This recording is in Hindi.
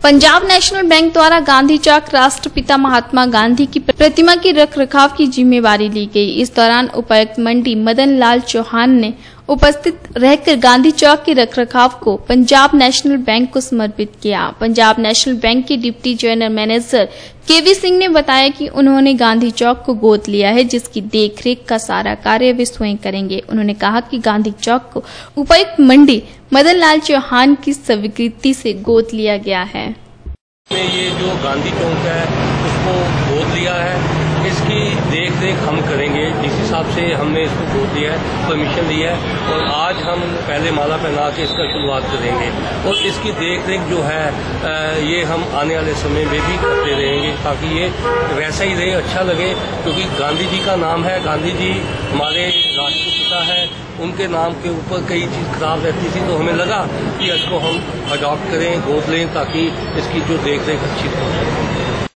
पंजाब नेशनल बैंक द्वारा गांधी चौक राष्ट्रपिता महात्मा गांधी की प्रतिमा की रखरखाव की जिम्मेवारी ली गई। इस दौरान उपायुक्त मंडी मदन लाल चौहान ने उपस्थित रहकर गांधी चौक के रखरखाव को पंजाब नेशनल बैंक को समर्पित किया। पंजाब नेशनल बैंक के डिप्टी जनरल मैनेजर केवी सिंह ने बताया कि उन्होंने गांधी चौक को गोद लिया है, जिसकी देखरेख का सारा कार्य वे स्वयं करेंगे। उन्होंने कहा कि गांधी चौक को उपायुक्त मंडी मदन लाल चौहान की स्वीकृति से गोद लिया गया है। ये जो गांधी चौक है उसको गोद लिया है, इसकी देख रेख हम करेंगे। डीसी साहब से हमने इसको गोद लिया है, परमिशन ली है और आज हम पहले माला पहना के इसका शुरुआत करेंगे और इसकी देख रेख जो है ये हम आने वाले समय में भी करते रहेंगे ताकि ये वैसा ही रहे, अच्छा लगे। क्योंकि गांधी जी का नाम है, गांधी जी हमारे राष्ट्रपिता हैं, उनके नाम के ऊपर कई चीज़ खराब रहती थी, तो हमें लगा कि इसको हम अडॉप्ट करें, गोद लें ताकि इसकी जो देख रेख अच्छी हो।